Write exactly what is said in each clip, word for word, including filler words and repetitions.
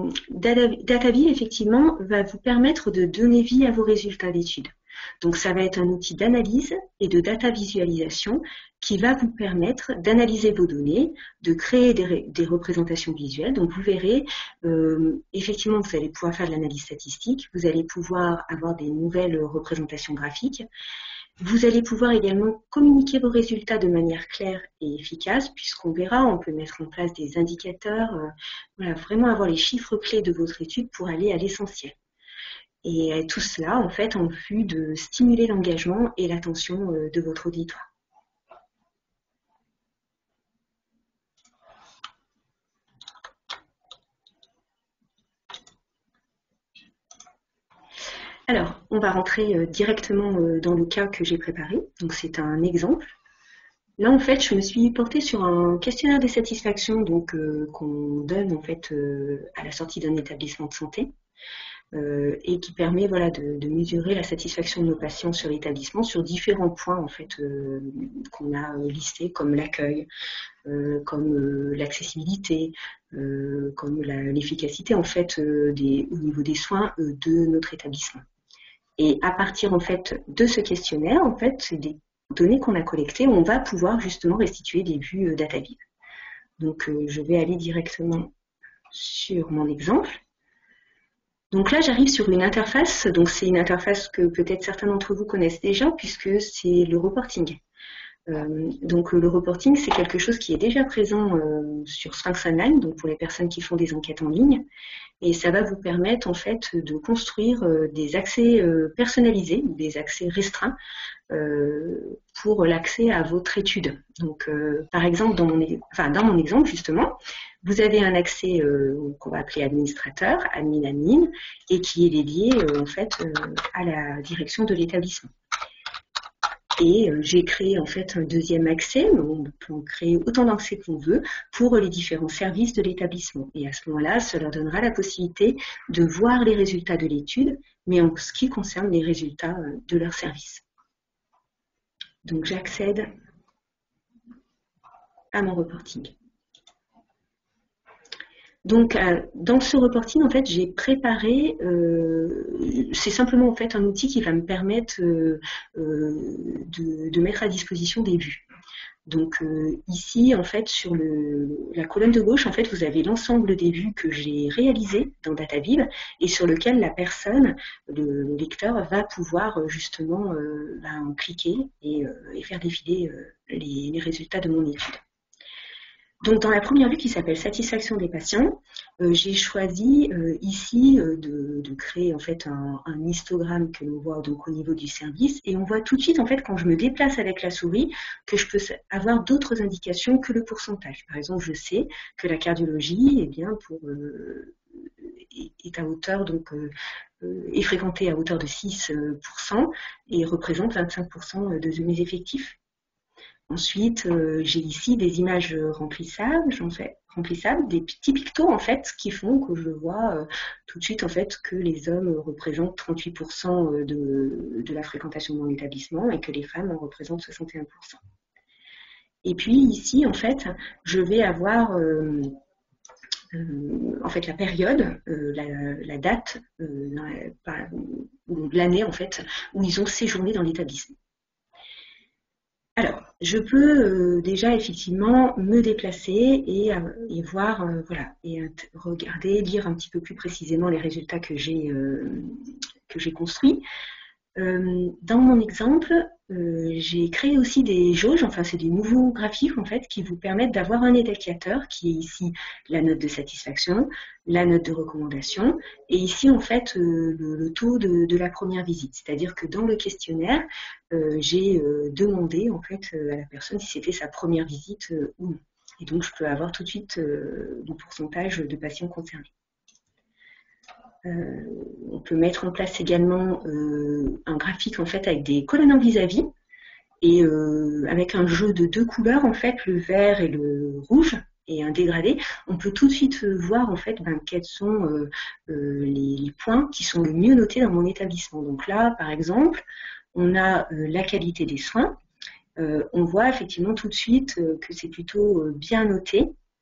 Data, DataVive, effectivement, va vous permettre de donner vie à vos résultats d'études. Donc, ça va être un outil d'analyse et de data visualisation qui va vous permettre d'analyser vos données, de créer des, des représentations visuelles. Donc, vous verrez, euh, effectivement, vous allez pouvoir faire de l'analyse statistique, vous allez pouvoir avoir des nouvelles représentations graphiques. Vous allez pouvoir également communiquer vos résultats de manière claire et efficace, puisqu'on verra, on peut mettre en place des indicateurs, euh, voilà, vraiment avoir les chiffres clés de votre étude pour aller à l'essentiel. Et tout cela, en fait, en vue de stimuler l'engagement et l'attention de votre auditoire. Alors, on va rentrer directement dans le cas que j'ai préparé. Donc, c'est un exemple. Là, en fait, je me suis portée sur un questionnaire de satisfaction donc euh, qu'on donne en fait euh, à la sortie d'un établissement de santé. Euh, et qui permet voilà, de, de mesurer la satisfaction de nos patients sur l'établissement sur différents points en fait euh, qu'on a listés comme l'accueil, euh, comme euh, l'accessibilité, euh, comme l'efficacité en fait euh, des, au niveau des soins euh, de notre établissement. Et à partir en fait de ce questionnaire, en fait, des données qu'on a collectées, on va pouvoir justement restituer des vues euh, DataVive. Donc euh, je vais aller directement sur mon exemple. Donc là, j'arrive sur une interface, donc c'est une interface que peut-être certains d'entre vous connaissent déjà puisque c'est le reporting. Euh, donc le reporting, c'est quelque chose qui est déjà présent euh, sur Sphinx Online, donc pour les personnes qui font des enquêtes en ligne, et ça va vous permettre en fait de construire euh, des accès euh, personnalisés, des accès restreints euh, pour l'accès à votre étude. Donc euh, par exemple, dans mon, enfin, dans mon exemple justement, vous avez un accès euh, qu'on va appeler administrateur, admin admin, et qui est dédié euh, en fait euh, à la direction de l'établissement. Et euh, j'ai créé en fait un deuxième accès, on peut en créer autant d'accès qu'on veut pour les différents services de l'établissement. Et à ce moment-là, ça leur donnera la possibilité de voir les résultats de l'étude, mais en ce qui concerne les résultats euh, de leur service. Donc j'accède à mon reporting. Donc, euh, dans ce reporting, en fait, j'ai préparé, euh, c'est simplement en fait un outil qui va me permettre euh, euh, de, de mettre à disposition des vues. Donc euh, ici, en fait, sur le, la colonne de gauche, en fait, vous avez l'ensemble des vues que j'ai réalisées dans DataVive et sur lequel la personne, le lecteur, va pouvoir justement euh, ben, cliquer et, euh, et faire défiler euh, les, les résultats de mon étude. Donc, dans la première vue qui s'appelle Satisfaction des patients, euh, j'ai choisi euh, ici euh, de, de créer en fait un, un histogramme que l'on voit donc au niveau du service, et on voit tout de suite en fait quand je me déplace avec la souris que je peux avoir d'autres indications que le pourcentage. Par exemple, je sais que la cardiologie, eh bien, pour, euh, est à hauteur donc euh, est fréquentée à hauteur de six pour cent et représente vingt-cinq pour cent de mes effectifs. Ensuite, euh, j'ai ici des images remplissables, j'en fais remplissables, des petits pictos en fait qui font que je vois euh, tout de suite en fait que les hommes représentent trente-huit pour cent de, de la fréquentation de mon établissement et que les femmes en représentent soixante et un pour cent. Et puis ici en fait, je vais avoir euh, euh, en fait la période, euh, la, la date, euh, l'année en fait où ils ont séjourné dans l'établissement. Alors, je peux euh, déjà effectivement me déplacer et, euh, et voir, euh, voilà, et euh, regarder, lire un petit peu plus précisément les résultats que j'ai euh, que j'ai construits. Euh, dans mon exemple, euh, j'ai créé aussi des jauges, enfin c'est des nouveaux graphiques en fait qui vous permettent d'avoir un indicateur qui est ici la note de satisfaction, la note de recommandation et ici en fait euh, le, le taux de, de la première visite. C'est-à-dire que dans le questionnaire, euh, j'ai euh, demandé en fait euh, à la personne si c'était sa première visite euh, ou non. Et donc je peux avoir tout de suite euh, le pourcentage de patients concernés. Euh, on peut mettre en place également euh, un graphique en fait avec des colonnes en vis-à-vis et euh, avec un jeu de deux couleurs en fait, le vert et le rouge et un dégradé. On peut tout de suite voir en fait ben, quels sont euh, euh, les, les points qui sont le mieux notés dans mon établissement. Donc là, par exemple, on a euh, la qualité des soins. Euh, on voit effectivement tout de suite euh, que c'est plutôt euh, bien noté.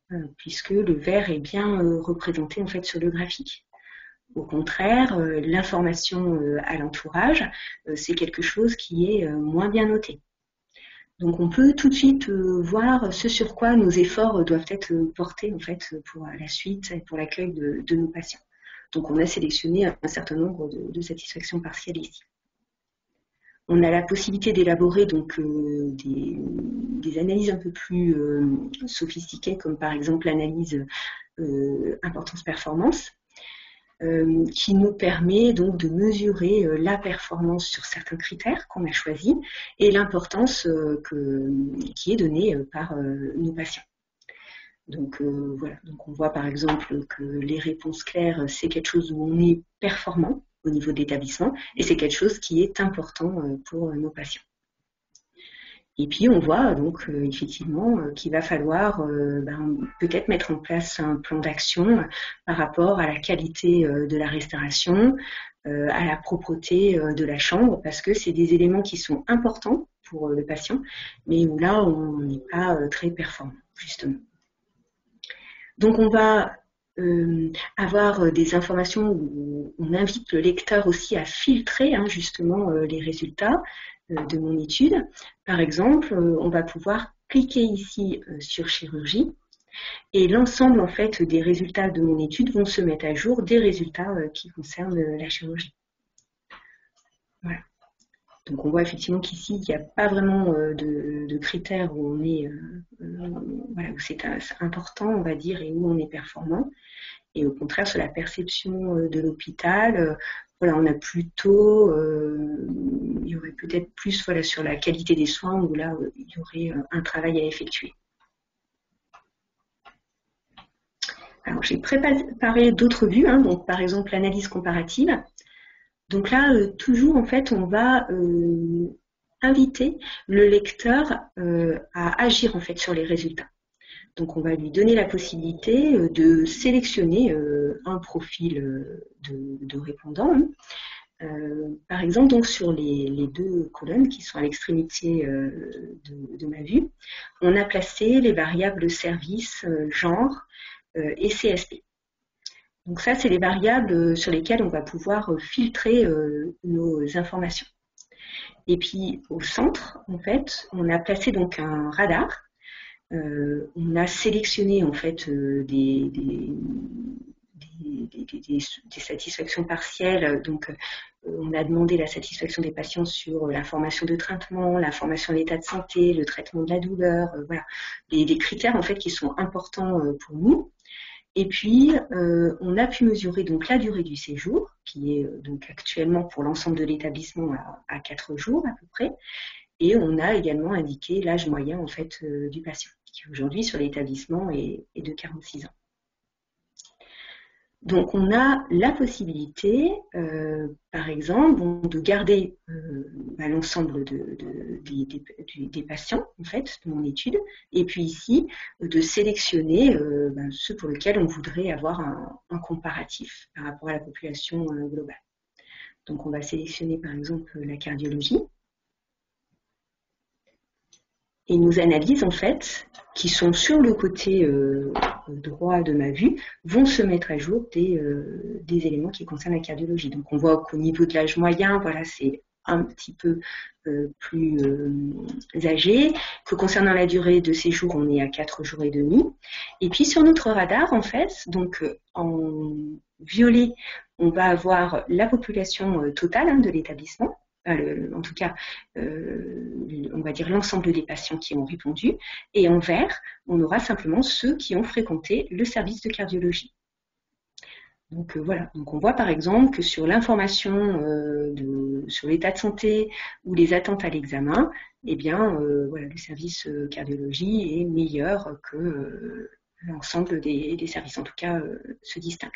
euh, puisque le vert est bien euh, représenté en fait sur le graphique. Au contraire, euh, l'information euh, à l'entourage, euh, c'est quelque chose qui est euh, moins bien noté. Donc on peut tout de suite euh, voir ce sur quoi nos efforts doivent être portés en fait pour la suite et pour l'accueil de, de nos patients. Donc on a sélectionné un, un certain nombre de, de satisfactions partielles ici. On a la possibilité d'élaborer donc euh, des, des analyses un peu plus euh, sophistiquées, comme par exemple l'analyse euh, importance-performance, euh, qui nous permet donc de mesurer euh, la performance sur certains critères qu'on a choisis et l'importance euh, que, qui est donnée euh, par euh, nos patients. Donc euh, voilà, donc on voit par exemple que les réponses claires, c'est quelque chose où on est performant au niveau de l'établissement et c'est quelque chose qui est important pour nos patients. Et puis on voit donc euh, effectivement euh, qu'il va falloir euh, ben, peut-être mettre en place un plan d'action par rapport à la qualité euh, de la restauration, euh, à la propreté euh, de la chambre, parce que c'est des éléments qui sont importants pour euh, le patient, mais où là on n'est pas euh, très performant justement. Donc on va euh, avoir des informations où on invite le lecteur aussi à filtrer hein, justement euh, les résultats euh, de mon étude. Par exemple, euh, on va pouvoir cliquer ici euh, sur chirurgie et l'ensemble en fait des résultats de mon étude vont se mettre à jour des résultats euh, qui concernent euh, la chirurgie. Voilà. Donc on voit effectivement qu'ici, il n'y a pas vraiment euh, de, de critères où on est, euh, euh, voilà, où c'est important, on va dire, et où on est performant. Et au contraire, sur la perception euh, de l'hôpital, euh, voilà, on a plutôt, euh, il y aurait peut-être plus voilà, sur la qualité des soins, où là, euh, il y aurait euh, un travail à effectuer. Alors j'ai préparé d'autres vues, hein, donc par exemple l'analyse comparative. Donc là, euh, toujours, en fait, on va euh, inviter le lecteur euh, à agir, en fait, sur les résultats. Donc, on va lui donner la possibilité euh, de sélectionner euh, un profil euh, de, de répondant. Hein. Euh, par exemple, donc, sur les, les deux colonnes qui sont à l'extrémité euh, de, de ma vue, on a placé les variables service, euh, genre euh, et C S P. Donc ça, c'est les variables sur lesquelles on va pouvoir filtrer euh, nos informations. Et puis au centre, en fait, on a placé donc un radar. Euh, on a sélectionné en fait euh, des, des, des, des, des, des satisfactions partielles. Donc, euh, on a demandé la satisfaction des patients sur l'information de traitement, l'information de l'état de santé, le traitement de la douleur. Euh, voilà, des, des critères en fait qui sont importants euh, pour nous. Et puis, euh, on a pu mesurer donc la durée du séjour, qui est euh, donc actuellement pour l'ensemble de l'établissement à, à quatre jours à peu près. Et on a également indiqué l'âge moyen en fait euh, du patient, qui aujourd'hui sur l'établissement est, est de quarante-six ans. Donc, on a la possibilité, euh, par exemple, bon, de garder euh, bah, l'ensemble de, de, de, des, des patients, en fait, de mon étude, et puis ici, de sélectionner euh, bah, ceux pour lesquels on voudrait avoir un, un comparatif par rapport à la population euh, globale. Donc, on va sélectionner, par exemple, la cardiologie. Et nos analyses, en fait, qui sont sur le côté euh, droit de ma vue, vont se mettre à jour des, euh, des éléments qui concernent la cardiologie. Donc on voit qu'au niveau de l'âge moyen, voilà, c'est un petit peu euh, plus euh, âgé, que concernant la durée de séjour, on est à quatre jours et demi. Et puis sur notre radar, en fait, donc en violet, on va avoir la population totale hein, de l'établissement. En tout cas, euh, on va dire l'ensemble des patients qui ont répondu. Et en vert, on aura simplement ceux qui ont fréquenté le service de cardiologie. Donc euh, voilà, donc on voit par exemple que sur l'information euh, sur l'état de santé ou les attentes à l'examen, eh bien, euh, voilà, le service euh, cardiologie est meilleur que euh, l'ensemble des, des services, en tout cas, euh, se distingue.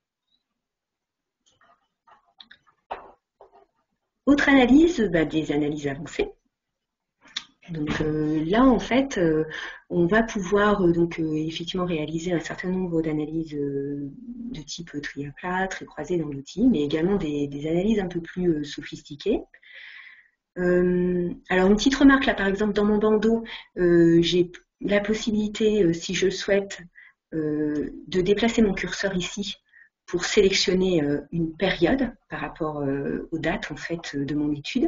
Autre analyse, bah, des analyses avancées. Donc euh, là, en fait, euh, on va pouvoir euh, donc euh, effectivement réaliser un certain nombre d'analyses euh, de type tri à plat, très croisées dans l'outil, mais également des, des analyses un peu plus euh, sophistiquées. Euh, alors une petite remarque là, par exemple, dans mon bandeau, euh, j'ai la possibilité, euh, si je le souhaite, euh, de déplacer mon curseur ici pour sélectionner euh, une période par rapport euh, aux dates en fait de mon étude.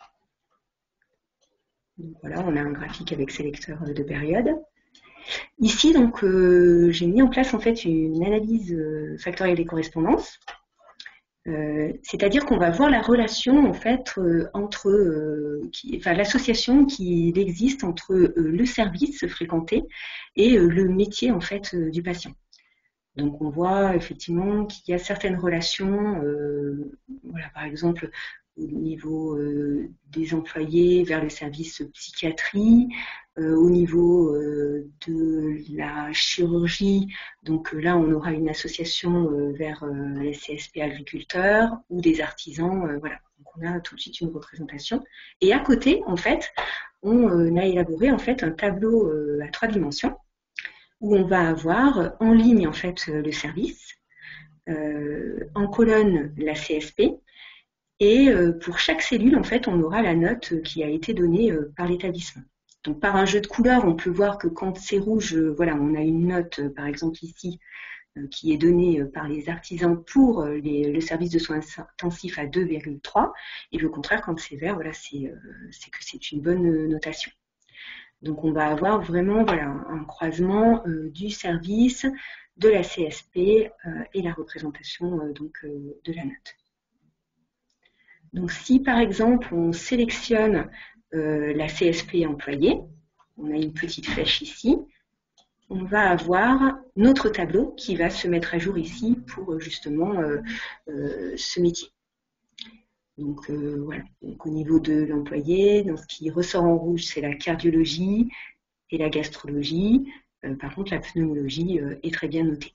Donc voilà, on a un graphique avec sélecteur de période. Ici, donc, euh, j'ai mis en place en fait une analyse euh, factorielle des correspondances. Euh, C'est-à-dire qu'on va voir la relation en fait euh, entre, euh, qui, enfin l'association qui existe entre euh, le service fréquenté et euh, le métier en fait euh, du patient. Donc on voit effectivement qu'il y a certaines relations, euh, voilà, par exemple au niveau euh, des employés vers le service psychiatrie, euh, au niveau euh, de la chirurgie, donc euh, là on aura une association euh, vers euh, les C S P agriculteurs ou des artisans, euh, voilà. Donc on a tout de suite une représentation. Et à côté, en fait, on euh, a élaboré en fait un tableau euh, à trois dimensions où on va avoir en ligne en fait le service, euh, en colonne la C S P, et euh, pour chaque cellule en fait on aura la note qui a été donnée euh, par l'établissement. Donc par un jeu de couleurs, on peut voir que quand c'est rouge, euh, voilà, on a une note, euh, par exemple ici, euh, qui est donnée euh, par les artisans pour euh, les, le service de soins intensifs à deux virgule trois, et le contraire quand c'est vert, voilà, c'est euh, que c'est une bonne notation. Donc on va avoir vraiment voilà, un croisement euh, du service, de la C S P euh, et la représentation euh, donc, euh, de la note. Donc si par exemple on sélectionne euh, la C S P employée, on a une petite flèche ici, on va avoir notre tableau qui va se mettre à jour ici pour justement euh, euh, ce métier. Donc euh, voilà, donc, au niveau de l'employé, dans ce qui ressort en rouge, c'est la cardiologie et la gastrologie. Euh, par contre, la pneumologie euh, est très bien notée.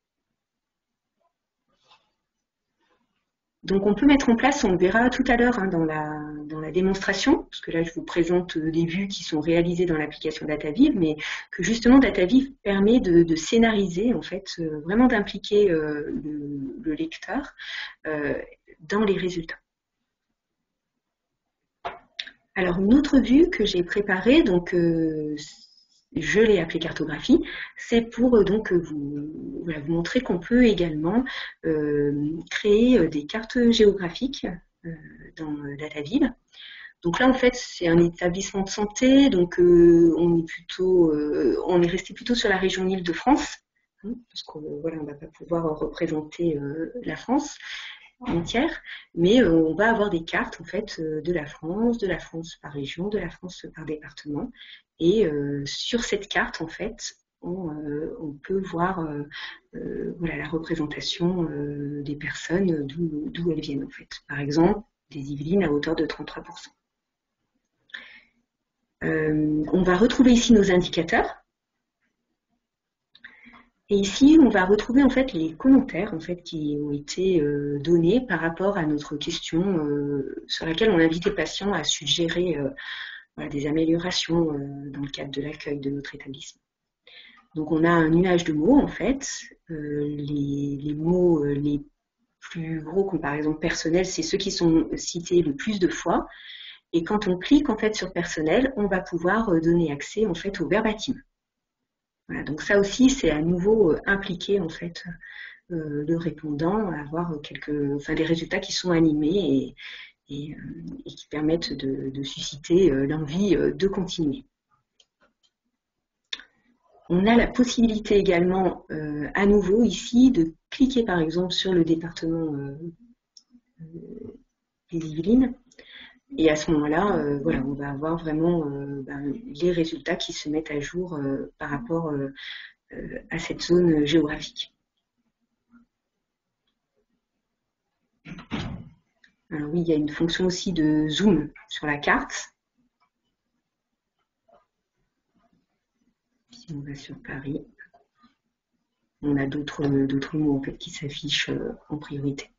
Donc on peut mettre en place, on le verra tout à l'heure hein, dans, la, dans la démonstration, parce que là je vous présente des vues qui sont réalisées dans l'application DataViv, mais que justement DataViv permet de, de scénariser, en fait, euh, vraiment d'impliquer euh, le, le lecteur euh, dans les résultats. Alors une autre vue que j'ai préparée, donc euh, je l'ai appelée cartographie, c'est pour euh, donc vous, voilà, vous montrer qu'on peut également euh, créer des cartes géographiques euh, dans DataViv. Donc là en fait c'est un établissement de santé, donc euh, on est plutôt, euh, on est resté plutôt sur la région Île-de-France, hein, parce qu'on voilà, on ne va pas pouvoir représenter euh, la France entière, mais euh, on va avoir des cartes en fait euh, de la France, de la France par région, de la France par département, et euh, sur cette carte en fait, on, euh, on peut voir euh, euh, voilà la représentation euh, des personnes d'où elles viennent en fait. Par exemple, des Yvelines à hauteur de trente-trois pour cent. Euh, on va retrouver ici nos indicateurs. Et ici, on va retrouver en fait les commentaires en fait qui ont été euh, donnés par rapport à notre question euh, sur laquelle on invitait le patient à suggérer euh, voilà, des améliorations euh, dans le cadre de l'accueil de notre établissement. Donc on a un nuage de mots en fait. Euh, les, les mots euh, les plus gros, comme par exemple personnel, c'est ceux qui sont cités le plus de fois. Et quand on clique en fait sur personnel, on va pouvoir euh, donner accès en fait au verbatim. Voilà, donc ça aussi, c'est à nouveau euh, impliquer en fait euh, le répondant à avoir quelques, enfin, des résultats qui sont animés et, et, euh, et qui permettent de, de susciter euh, l'envie euh, de continuer. On a la possibilité également, euh, à nouveau ici, de cliquer par exemple sur le département euh, des Yvelines. Et à ce moment-là, euh, voilà, on va avoir vraiment euh, ben, les résultats qui se mettent à jour euh, par rapport euh, euh, à cette zone géographique. Alors oui, il y a une fonction aussi de zoom sur la carte. Si on va sur Paris, on a d'autres d'autres mots en fait, qui s'affichent euh, en priorité.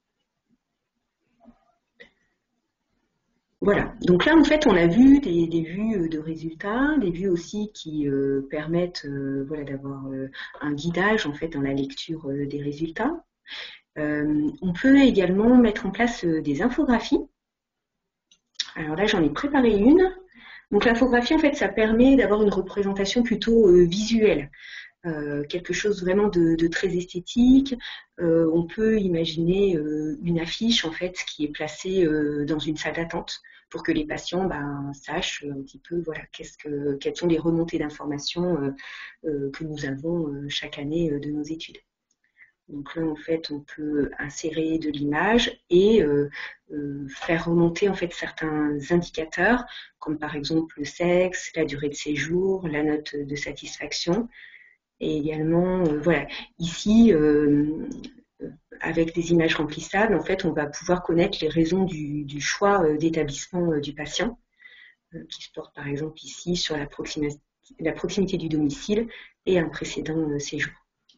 Voilà, donc là en fait on a vu des, des vues de résultats, des vues aussi qui euh, permettent euh, voilà, d'avoir euh, un guidage en fait dans la lecture euh, des résultats. Euh, on peut également mettre en place euh, des infographies. Alors là j'en ai préparé une. Donc l'infographie en fait ça permet d'avoir une représentation plutôt euh, visuelle. euh, quelque chose vraiment de, de très esthétique. Euh, on peut imaginer euh, une affiche en fait qui est placée euh, dans une salle d'attente pour que les patients ben, sachent un petit peu voilà, qu'est-ce que, quelles sont les remontées d'informations euh, euh, que nous avons euh, chaque année euh, de nos études. Donc là, en fait, on peut insérer de l'image et euh, euh, faire remonter en fait certains indicateurs, comme par exemple le sexe, la durée de séjour, la note de satisfaction, et également, euh, voilà, ici, euh, avec des images remplissables, en fait, on va pouvoir connaître les raisons du, du choix euh, d'établissement euh, du patient, euh, qui se porte par exemple ici sur la proximité, la proximité du domicile et un précédent euh, séjour.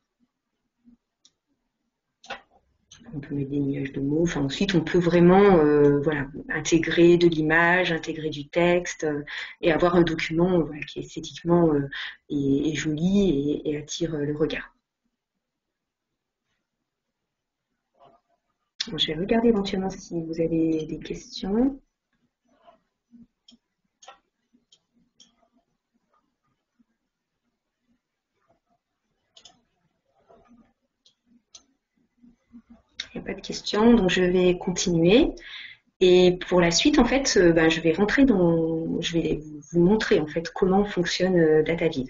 On peut mettre des nuages de mots. Enfin, ensuite, on peut vraiment euh, voilà, intégrer de l'image, intégrer du texte euh, et avoir un document euh, voilà, qui esthétiquement euh, est, est joli et, et attire euh, le regard. Bon, je vais regarder éventuellement si vous avez des questions. Il n'y a pas de questions, donc je vais continuer. Et pour la suite, en fait, euh, ben, je vais rentrer dans, je vais vous montrer en fait comment fonctionne euh, DataViz.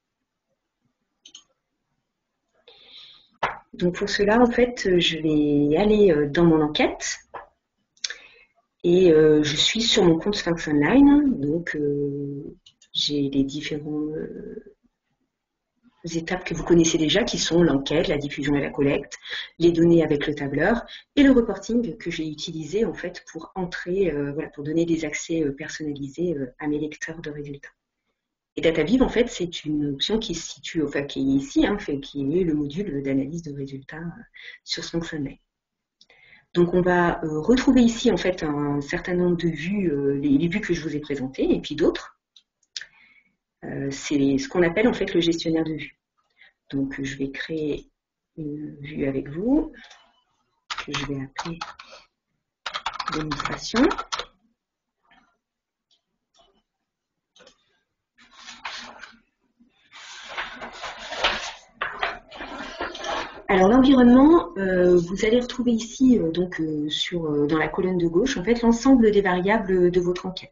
Donc pour cela, en fait, je vais aller euh, dans mon enquête et euh, je suis sur mon compte Sphinx Online. Donc euh, j'ai les différents euh, étapes que vous connaissez déjà, qui sont l'enquête, la diffusion et la collecte, les données avec le tableur et le reporting que j'ai utilisé en fait pour entrer, euh, voilà, pour donner des accès euh, personnalisés euh, à mes lecteurs de résultats. Et DataViz, en fait, c'est une option qui se situe, enfin qui est ici, hein, fait, qui est le module d'analyse de résultats euh, sur Sphinx Online. Donc on va euh, retrouver ici en fait un certain nombre de vues, euh, les, les vues que je vous ai présentées, et puis d'autres. Euh, c'est ce qu'on appelle en fait le gestionnaire de vues. Donc je vais créer une vue avec vous, que je vais appeler démonstration. Alors l'environnement, euh, vous allez retrouver ici, euh, donc euh, sur, euh, dans la colonne de gauche, en fait l'ensemble des variables de votre enquête.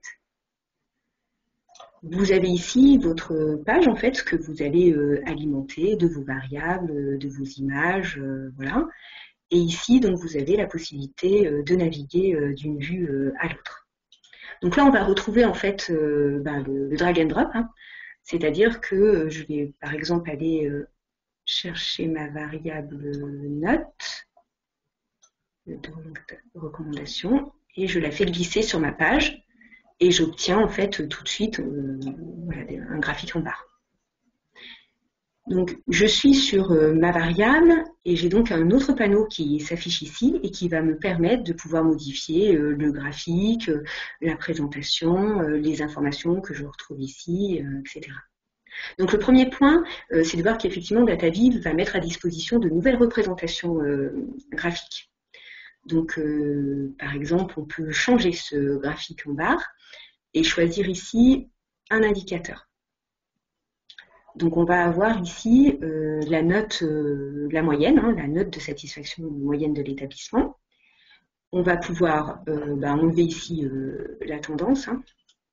Vous avez ici votre page en fait que vous allez euh, alimenter de vos variables, euh, de vos images, euh, voilà. Et ici donc vous avez la possibilité euh, de naviguer euh, d'une vue euh, à l'autre. Donc là on va retrouver en fait euh, ben, le, le drag and drop, hein. C'est-à-dire que euh, je vais par exemple aller euh, chercher ma variable note de recommandation et je la fais glisser sur ma page. Et j'obtiens en fait tout de suite euh, voilà, un graphique en barre. Donc je suis sur euh, ma variable et j'ai donc un autre panneau qui s'affiche ici et qui va me permettre de pouvoir modifier euh, le graphique, euh, la présentation, euh, les informations que je retrouve ici, euh, et cetera. Donc le premier point, euh, c'est de voir qu'effectivement DataViz va mettre à disposition de nouvelles représentations euh, graphiques. Donc euh, par exemple, on peut changer ce graphique en barre et choisir ici un indicateur. Donc on va avoir ici euh, la note, euh, la moyenne, hein, la note de satisfaction moyenne de l'établissement. On va pouvoir euh, bah, enlever ici euh, la tendance. Hein.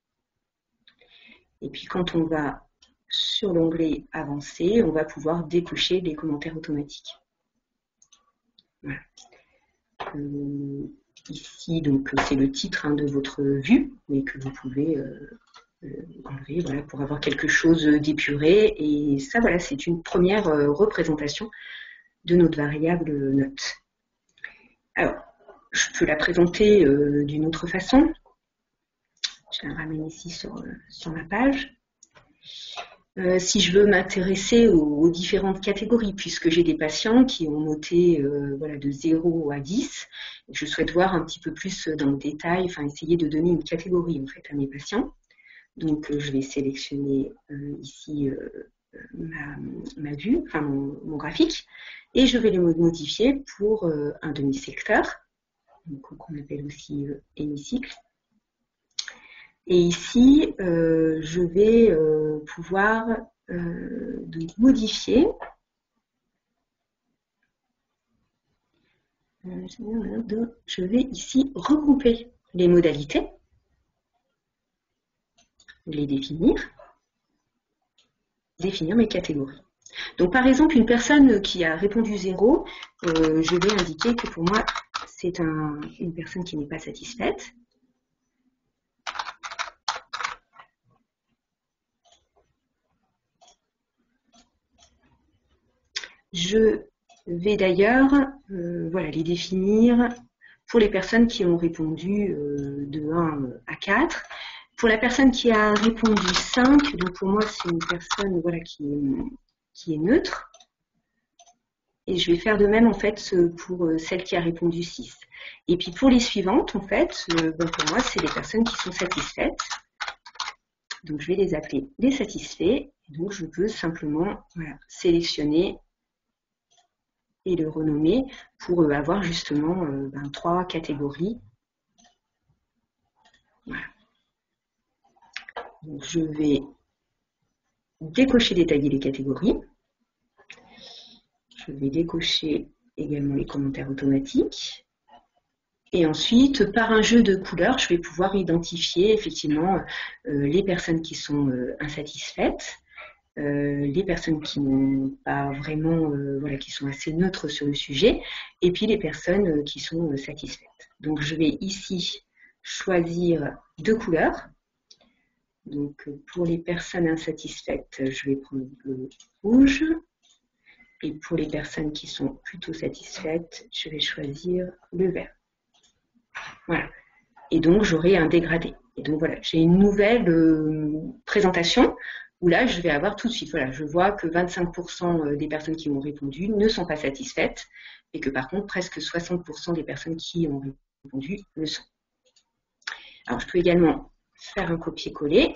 Et puis quand on va sur l'onglet Avancé, on va pouvoir décocher les commentaires automatiques. Voilà. Euh, ici, donc c'est le titre hein, de votre vue, mais que vous pouvez euh, enlever voilà, pour avoir quelque chose d'épuré. Et ça, voilà, c'est une première euh, représentation de notre variable note. Alors, je peux la présenter euh, d'une autre façon. Je la ramène ici sur, euh, sur ma page. Euh, si je veux m'intéresser aux, aux différentes catégories, puisque j'ai des patients qui ont noté euh, voilà, de zéro à dix, je souhaite voir un petit peu plus dans le détail, enfin essayer de donner une catégorie en fait à mes patients. Donc euh, je vais sélectionner euh, ici euh, ma, ma vue, enfin mon, mon graphique, et je vais le modifier pour euh, un demi-secteur, qu'on appelle aussi euh, hémicycle. Et ici, euh, je vais euh, pouvoir euh, donc modifier. Je vais ici regrouper les modalités, les définir, définir mes catégories. Donc par exemple, une personne qui a répondu zéro, euh, je vais indiquer que pour moi, c'est un, une personne qui n'est pas satisfaite. Je vais d'ailleurs euh, voilà, les définir pour les personnes qui ont répondu euh, de un à quatre. Pour la personne qui a répondu cinq, donc pour moi c'est une personne voilà, qui, est, qui est neutre. Et je vais faire de même en fait pour celle qui a répondu six. Et puis pour les suivantes, en fait, euh, bon, pour moi c'est les personnes qui sont satisfaites. Donc je vais les appeler les satisfaits. Donc je peux simplement voilà, sélectionner et le renommer pour avoir justement euh, ben, trois catégories. Voilà. Donc, je vais décocher détailler les catégories. Je vais décocher également les commentaires automatiques. Et ensuite, par un jeu de couleurs, je vais pouvoir identifier effectivement euh, les personnes qui sont euh, insatisfaites, Euh, les personnes qui n'ont pas vraiment, euh, voilà, qui sont assez neutres sur le sujet, et puis les personnes euh, qui sont euh, satisfaites. Donc je vais ici choisir deux couleurs. Donc pour les personnes insatisfaites, je vais prendre le rouge, et pour les personnes qui sont plutôt satisfaites, je vais choisir le vert. Voilà. Et donc j'aurai un dégradé. Et donc voilà, j'ai une nouvelle euh, présentation où là, je vais avoir tout de suite, voilà, je vois que vingt-cinq pour cent des personnes qui ont répondu ne sont pas satisfaites et que par contre, presque soixante pour cent des personnes qui ont répondu le sont. Alors, je peux également faire un copier-coller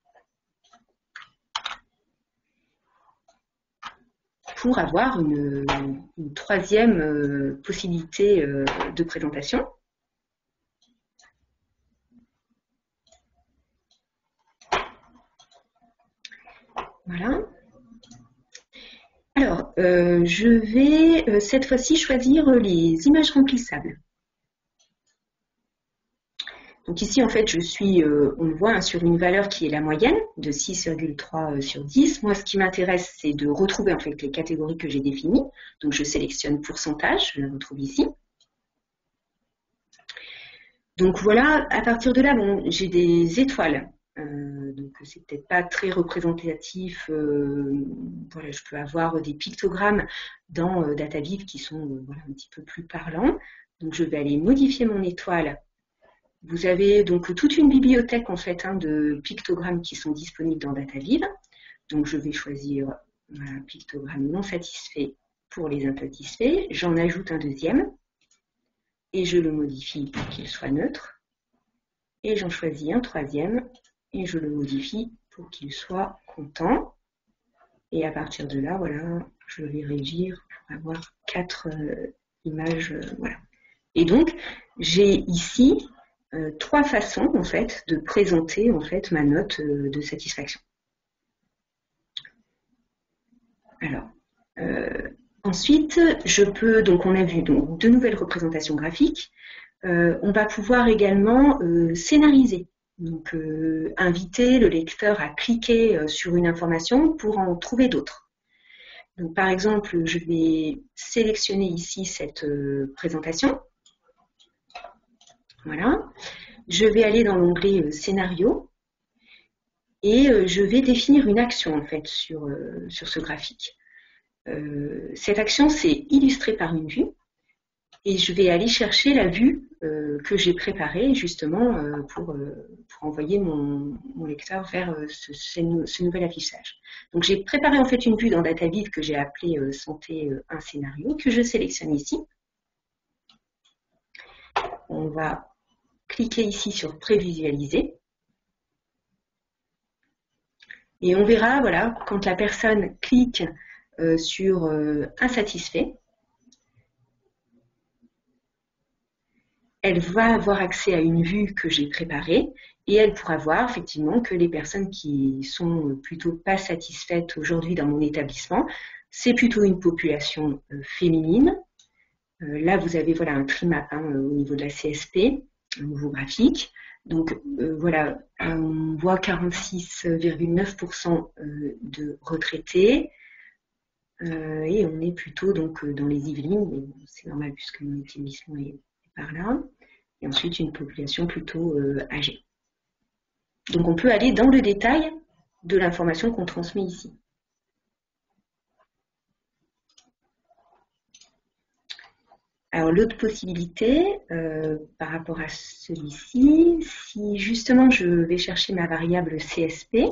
pour avoir une, une troisième euh, possibilité euh, de présentation. Voilà. Alors, euh, je vais euh, cette fois-ci choisir les images remplissables. Donc ici, en fait, je suis, euh, on le voit, hein, sur une valeur qui est la moyenne de six virgule trois euh, sur dix. Moi, ce qui m'intéresse, c'est de retrouver en fait les catégories que j'ai définies. Donc, je sélectionne pourcentage, je la retrouve ici. Donc voilà, à partir de là, bon, j'ai des étoiles. Euh, donc c'est peut-être pas très représentatif. Euh, voilà, je peux avoir des pictogrammes dans euh, DataViv qui sont euh, voilà, un petit peu plus parlants. Donc je vais aller modifier mon étoile. Vous avez donc toute une bibliothèque en fait hein, de pictogrammes qui sont disponibles dans DataViv. Donc je vais choisir un pictogramme non satisfait pour les insatisfaits. J'en ajoute un deuxième et je le modifie pour qu'il soit neutre. Et j'en choisis un troisième et je le modifie pour qu'il soit content. Et à partir de là, voilà, je vais régir pour avoir quatre euh, images. Euh, voilà. Et donc, j'ai ici euh, trois façons en fait de présenter en fait ma note euh, de satisfaction. Alors, euh, ensuite, je peux, donc on a vu donc, de nouvelles représentations graphiques. Euh, on va pouvoir également euh, scénariser. Donc, euh, inviter le lecteur à cliquer euh, sur une information pour en trouver d'autres. Donc, par exemple, je vais sélectionner ici cette euh, présentation. Voilà. Je vais aller dans l'onglet euh, Scénario et euh, je vais définir une action en fait sur, euh, sur ce graphique. Euh, cette action, c'est illustrée par une vue. Et je vais aller chercher la vue euh, que j'ai préparée justement euh, pour, euh, pour envoyer mon, mon lecteur vers euh, ce, ce, ce nouvel affichage. Donc j'ai préparé en fait une vue dans DataViv que j'ai appelée euh, Santé euh, un scénario, que je sélectionne ici. On va cliquer ici sur Prévisualiser. Et on verra, voilà, quand la personne clique euh, sur euh, Insatisfait, elle va avoir accès à une vue que j'ai préparée et elle pourra voir effectivement que les personnes qui sont plutôt pas satisfaites aujourd'hui dans mon établissement, c'est plutôt une population euh, féminine. Euh, là, vous avez voilà, un trimap hein, au niveau de la C S P, un nouveau graphique. Donc euh, voilà, on voit quarante-six virgule neuf pour cent euh, de retraités. Euh, et on est plutôt donc dans les Yvelines, mais bon, c'est normal puisque mon établissement est par là. Et ensuite une population plutôt euh, âgée. Donc on peut aller dans le détail de l'information qu'on transmet ici. Alors l'autre possibilité euh, par rapport à celui-ci, si justement je vais chercher ma variable C S P,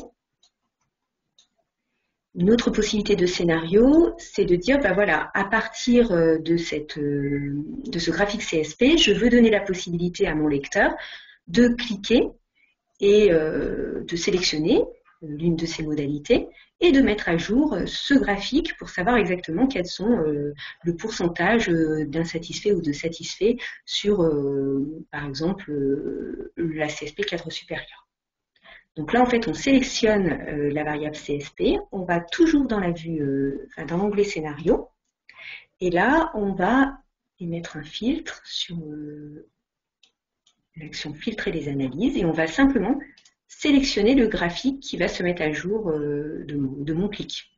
une autre possibilité de scénario, c'est de dire, ben voilà, à partir de, cette, de ce graphique C S P, je veux donner la possibilité à mon lecteur de cliquer et euh, de sélectionner l'une de ces modalités et de mettre à jour ce graphique pour savoir exactement quels sont euh, le pourcentage d'insatisfaits ou de satisfaits sur, euh, par exemple, euh, la C S P cadre supérieur. Donc là, en fait, on sélectionne euh, la variable C S P, on va toujours dans la vue, euh, enfin, dans l'onglet scénario, et là, on va émettre un filtre sur euh, l'action filtrer les analyses, et on va simplement sélectionner le graphique qui va se mettre à jour euh, de, mon, de mon clic.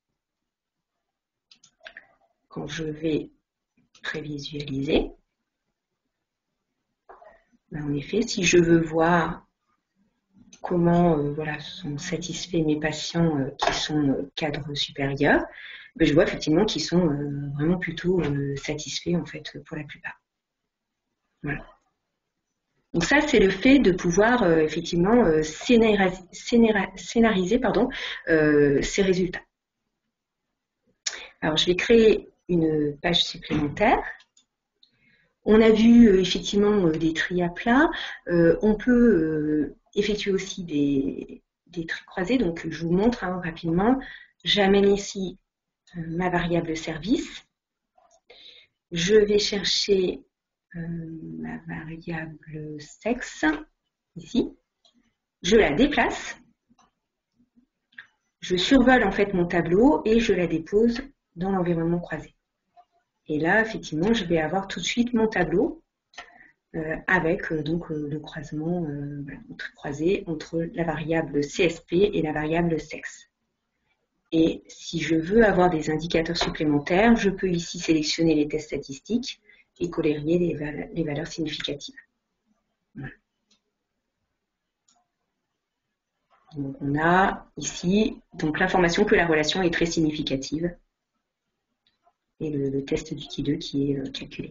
Quand je vais prévisualiser, ben, en effet, si je veux voir comment euh, voilà, sont satisfaits mes patients euh, qui sont euh, cadres supérieurs, ben, je vois effectivement qu'ils sont euh, vraiment plutôt euh, satisfaits en fait pour la plupart. Voilà. Donc ça, c'est le fait de pouvoir euh, effectivement euh, scénariser, scénariser pardon, euh, ces résultats. Alors, je vais créer une page supplémentaire. On a vu euh, effectivement euh, des tris à plat. Euh, on peut euh, effectuer aussi des, des tris croisés. Donc, je vous montre hein, rapidement. J'amène ici euh, ma variable service. Je vais chercher euh, ma variable sexe, ici. Je la déplace. Je survole en fait mon tableau et je la dépose dans l'environnement croisé. Et là, effectivement, je vais avoir tout de suite mon tableau euh, avec euh, donc euh, le croisement euh, voilà, croisé entre la variable C S P et la variable sexe. Et si je veux avoir des indicateurs supplémentaires, je peux ici sélectionner les tests statistiques et colorier les, val les valeurs significatives. Voilà. Donc on a ici donc l'information que la relation est très significative et le, le test du T deux qui est euh, calculé.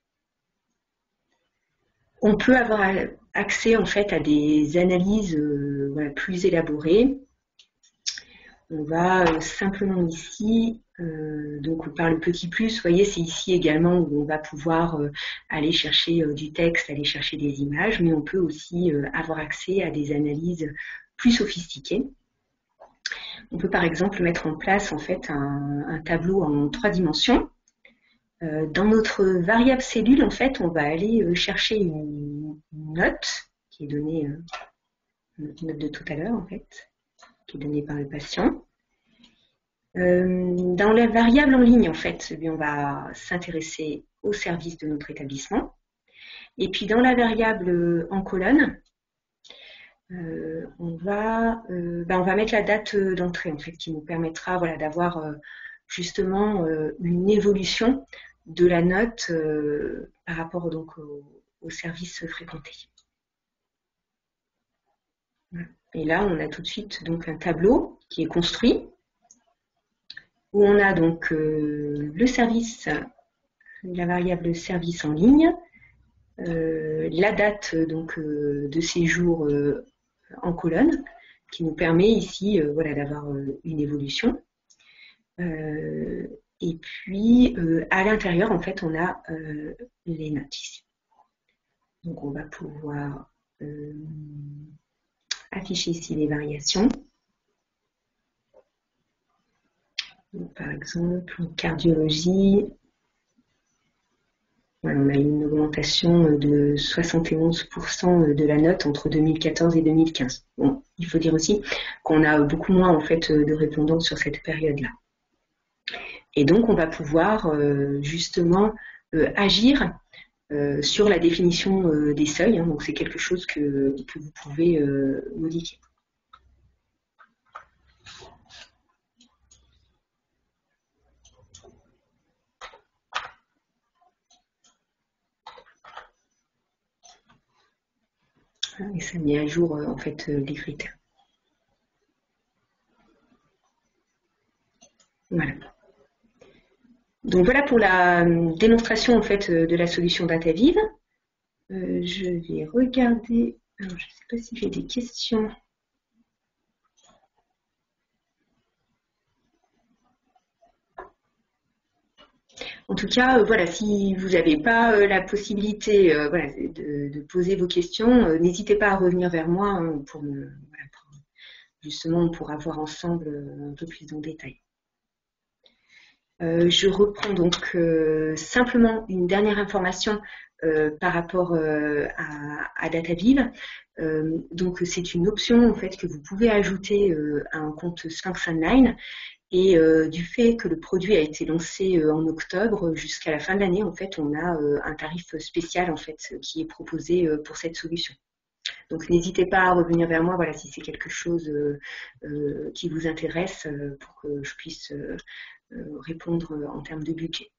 On peut avoir accès en fait à des analyses euh, voilà, plus élaborées. On va euh, simplement ici, euh, donc par le petit plus, vous voyez, c'est ici également où on va pouvoir euh, aller chercher euh, du texte, aller chercher des images, mais on peut aussi euh, avoir accès à des analyses plus sophistiquées. On peut par exemple mettre en place en fait un, un tableau en trois dimensions. Euh, dans notre variable cellule, en fait, on va aller euh, chercher une, une note qui est donnée, euh, notre note de tout à l'heure en fait, qui est donnée par le patient. Euh, dans la variable en ligne, en fait, eh bien, on va s'intéresser au service de notre établissement. Et puis dans la variable en colonne, euh, on, va, euh, ben, on va mettre la date d'entrée, en fait, qui nous permettra voilà, d'avoir euh, justement euh, une évolution de la note euh, par rapport donc au, au service fréquenté. Voilà. Et là, on a tout de suite donc un tableau qui est construit où on a donc euh, le service, la variable service en ligne, euh, la date donc euh, de séjour euh, en colonne, qui nous permet ici euh, voilà, d'avoir euh, une évolution. Euh, et puis euh, à l'intérieur, en fait, on a euh, les notes ici. Donc on va pouvoir euh, afficher ici les variations. Donc, par exemple, en cardiologie, Voilà, on a une augmentation de soixante et onze pour cent de la note entre deux mille quatorze et deux mille quinze. Bon, il faut dire aussi qu'on a beaucoup moins en fait de répondants sur cette période-là. Et donc, on va pouvoir euh, justement euh, agir euh, sur la définition euh, des seuils. Hein, donc, c'est quelque chose que, que vous pouvez euh, modifier. Et ça met à jour euh, en fait euh, les critères. Voilà. Donc voilà pour la démonstration en fait de la solution DataViv. Euh, je vais regarder. Alors, je ne sais pas si j'ai des questions. En tout cas, euh, voilà, si vous n'avez pas euh, la possibilité euh, voilà, de, de poser vos questions, euh, n'hésitez pas à revenir vers moi hein, pour, me, voilà, pour justement on pourra voir ensemble euh, un peu plus en détail. Euh, je reprends donc euh, simplement une dernière information euh, par rapport euh, à, à DataViv. Euh, donc c'est une option en fait que vous pouvez ajouter euh, à un compte Sphinx Online. Et euh, du fait que le produit a été lancé euh, en octobre jusqu'à la fin de l'année, en fait, on a euh, un tarif spécial en fait qui est proposé euh, pour cette solution. Donc n'hésitez pas à revenir vers moi, voilà, si c'est quelque chose euh, euh, qui vous intéresse, euh, pour que je puisse euh, euh, répondre en termes de budget.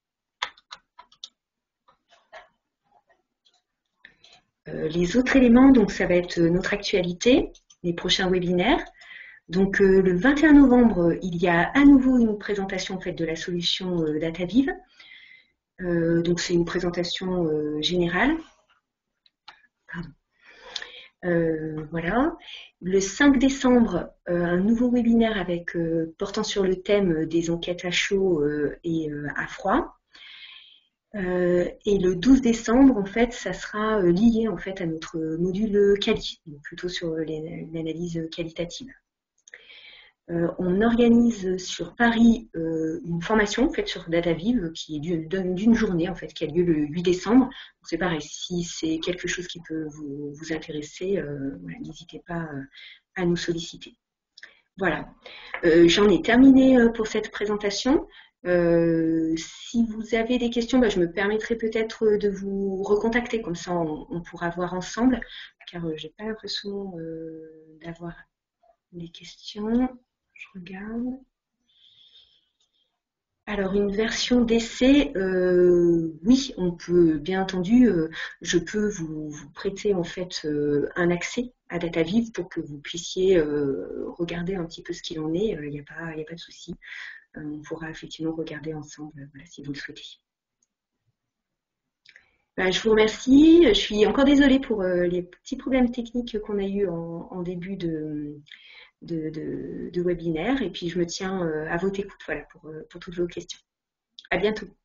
Euh, les autres éléments, donc ça va être notre actualité, les prochains webinaires. Donc euh, le vingt et un novembre, il y a à nouveau une présentation en fait, de la solution euh, DataViv. Euh, donc c'est une présentation euh, générale. Pardon. Euh, voilà. Le cinq décembre, euh, un nouveau webinaire avec, euh, portant sur le thème des enquêtes à chaud euh, et euh, à froid. Euh, et le douze décembre, en fait, ça sera euh, lié en fait à notre module quali, donc plutôt sur l'analyse qualitative. Euh, on organise sur Paris euh, une formation en fait, sur DataViv qui est d'une journée en fait, qui a lieu le huit décembre. C'est pareil, si c'est quelque chose qui peut vous, vous intéresser, euh, voilà, n'hésitez pas euh, à nous solliciter. Voilà, euh, j'en ai terminé euh, pour cette présentation. Euh, si vous avez des questions, bah, je me permettrai peut-être de vous recontacter, comme ça on, on pourra voir ensemble, car euh, j'ai pas l'impression euh, d'avoir des questions. Je regarde. Alors, une version d'essai, euh, oui, on peut, bien entendu, euh, je peux vous, vous prêter en fait euh, un accès à DataViv pour que vous puissiez euh, regarder un petit peu ce qu'il en est. Il n'y a pas, il n'y a pas de souci. Euh, on pourra effectivement regarder ensemble, voilà, si vous le souhaitez. Ben, je vous remercie. Je suis encore désolée pour euh, les petits problèmes techniques qu'on a eus en, en début de, de, de, de webinaire. Et puis, je me tiens euh, à votre écoute voilà, pour, pour toutes vos questions. À bientôt.